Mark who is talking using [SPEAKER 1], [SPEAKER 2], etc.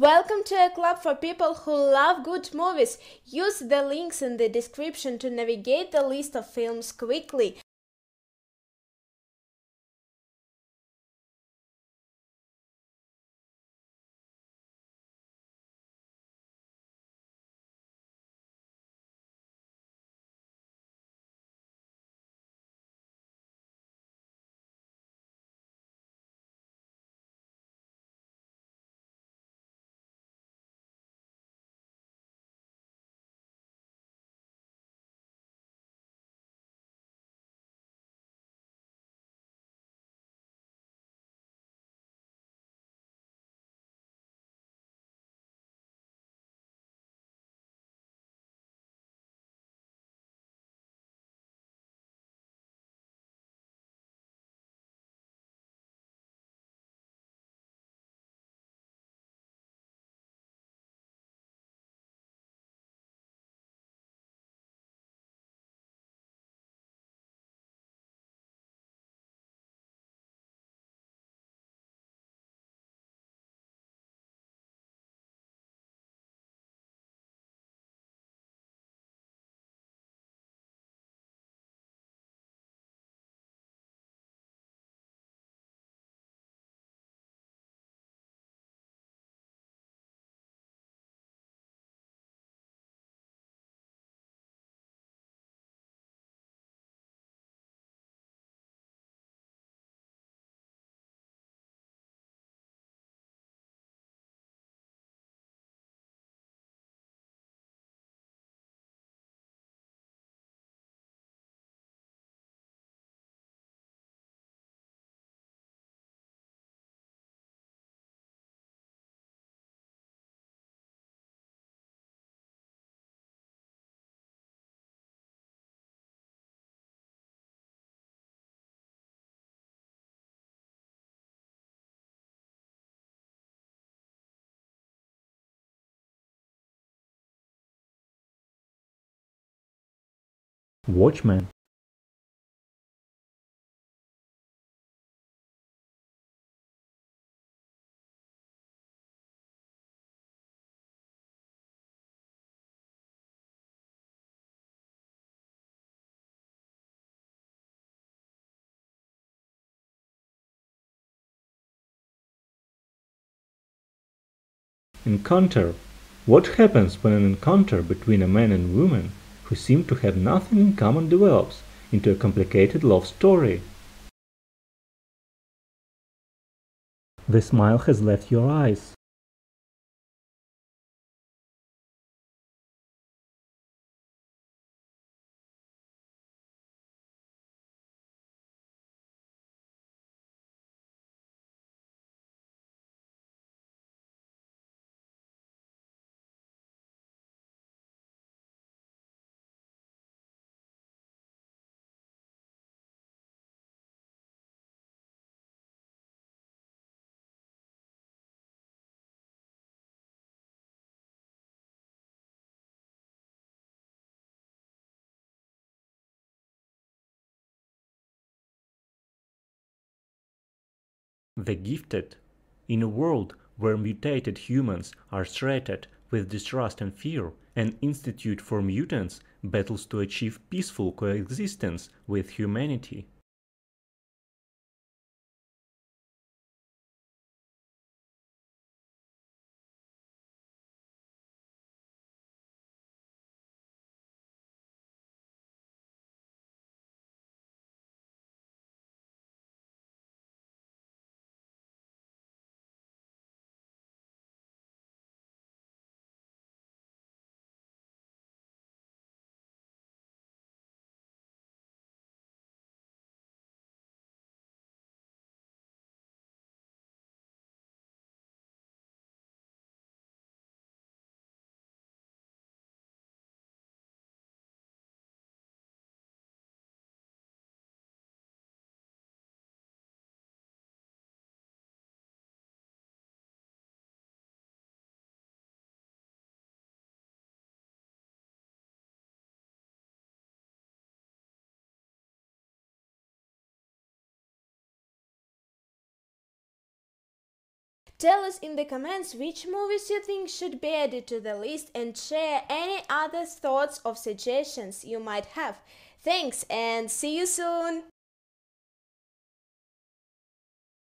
[SPEAKER 1] Welcome to a club for people who love good movies. Use the links in the description to navigate the list of films quickly.
[SPEAKER 2] Watchmen. Encounter. What happens when an encounter between a man and woman who seem to have nothing in common develops into a complicated love story? The smile has left your eyes. The Gifted. In a world where mutated humans are threatened with distrust and fear, an institute for mutants battles to achieve peaceful coexistence with humanity.
[SPEAKER 1] Tell us in the comments which movies you think should be added to the list and share any other thoughts or suggestions you might have. Thanks and see you soon!